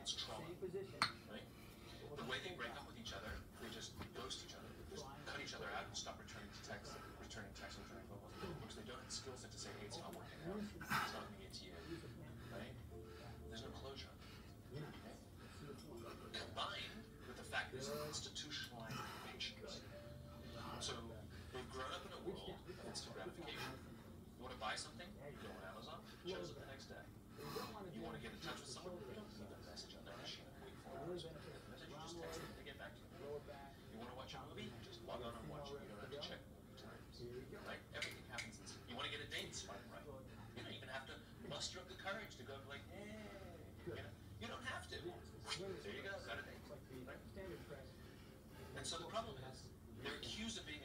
It's trauma, right? The way they break up with each other, they just ghost each other. Just cut each other out and stop returning texts, returning phone calls. Because they don't have the skill set to say, hey, it's not working out. It's not me, it's you. Right? There's no closure. Okay? Combined with the fact there's institutionalized patience. So we've grown up in a world of instant gratification. You want to buy something? You go on Amazon, it shows up the next day. You want to get in touch with someone? You don't leave a message on their machine and wait 4 hours. You get the message, you just text them to get back to you. You want to watch a movie? Just log on and watch it. You don't have to check movie times. Right? Everything happens instant. You want to get a date? Swipe right. You don't even have to muster up the courage to go like, hey. You don't have to. There you go, got a date. Right? And so the problem is, they're accused of being